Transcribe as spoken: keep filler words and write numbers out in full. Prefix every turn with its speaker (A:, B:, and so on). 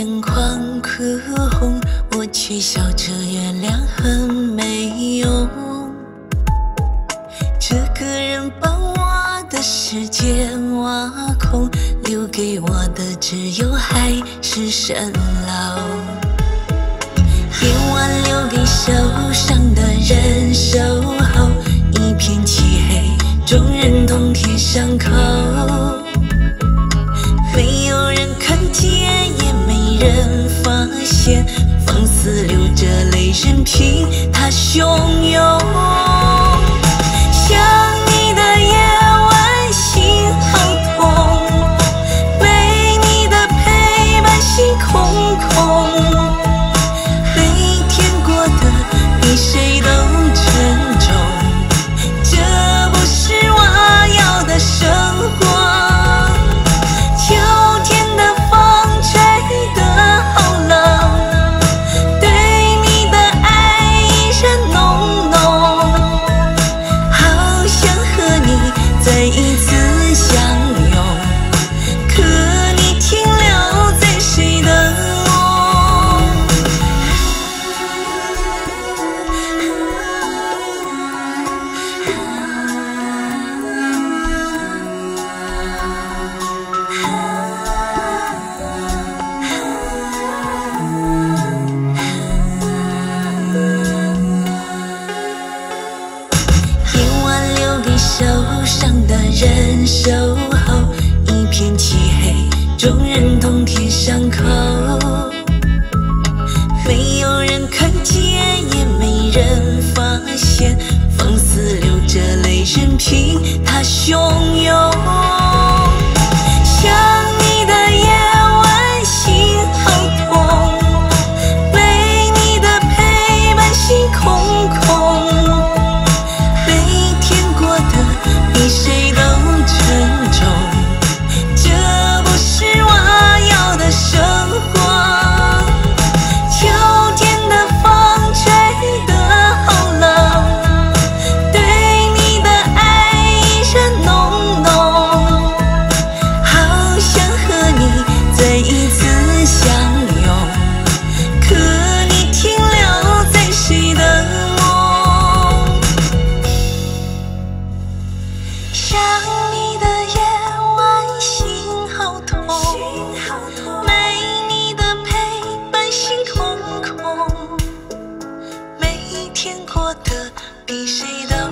A: 眼眶哭红，我却笑着月亮很没用。这个人把我的世界挖空，留给我的只有海市蜃楼。夜晚留给受伤的人守候，一片漆黑，众人同贴伤口。没有人看见，也没人发现，放肆流着泪，任凭它汹涌。想你的夜晚，心好痛，没你的陪伴，心空空。每天过得比谁都沉重，这不是我要的生活。受伤的人守候，一片漆黑，众人同贴伤口。没有人看见，也没人发现，放肆流着泪，任凭它汹涌。想你的夜晚，心好痛，没你的陪伴，心空空。比谁都沉重，这不是我要的生活。秋天的风吹得好冷，对你的爱依然浓浓，好想和你再一次相拥，可你停留在谁的梦？想你的夜晚，心好痛，没你的陪伴，心空空。每天过得比谁都